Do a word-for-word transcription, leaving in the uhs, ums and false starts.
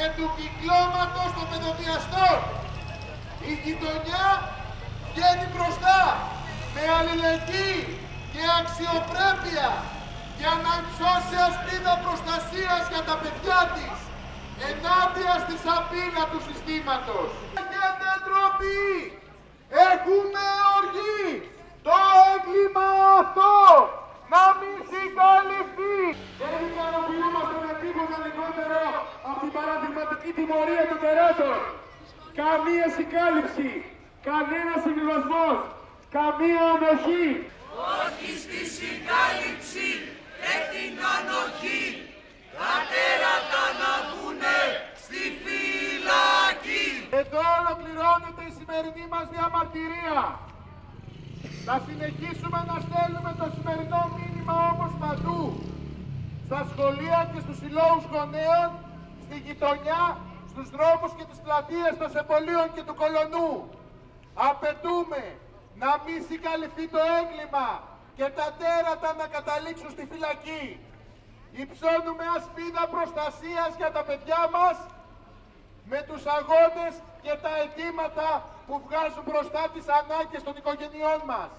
και του κυκλώματος των παιδοβιαστών. Η γειτονιά βγαίνει μπροστά με αλληλεγγύη και αξιοπρέπεια για να υψώσει ασπίδα προστασίας για τα παιδιά της ενάντια στη σαπίνα του συστήματος. Έχετε ντροπή! Έχουμε οργή! Το έγκλημα αυτό να μην συγκαλυφθεί! Δεν ικανοποιούμαστε με τίποτα λιγότερο από την παραδειγματική τιμωρία των τεράτων. Καμία συγκάλυψη, κανένα συμβιβασμός, καμία ανοχή. Όχι στη συγκάλυψη και την ανοχή. Τα τέρατα να βγουνε στη φυλακή. Εδώ ολοκληρώνεται η σημερινή μας διαμαρτυρία. Θα συνεχίσουμε να στέλνουμε το σημερινό μήνυμα όμως παντού. Στα σχολεία και στους συλλόγους γονέων, στη γειτονιά, στους δρόμους και τις πλατείες των Σεπολίων και του Κολονού. Απαιτούμε να μην συγκαλυφθεί το έγκλημα και τα τέρατα να καταλήξουν στη φυλακή. Υψώνουμε ασπίδα προστασίας για τα παιδιά μας με τους αγώνες και τα αιτήματα που βγάζουν μπροστά τις ανάγκες των οικογενειών μας.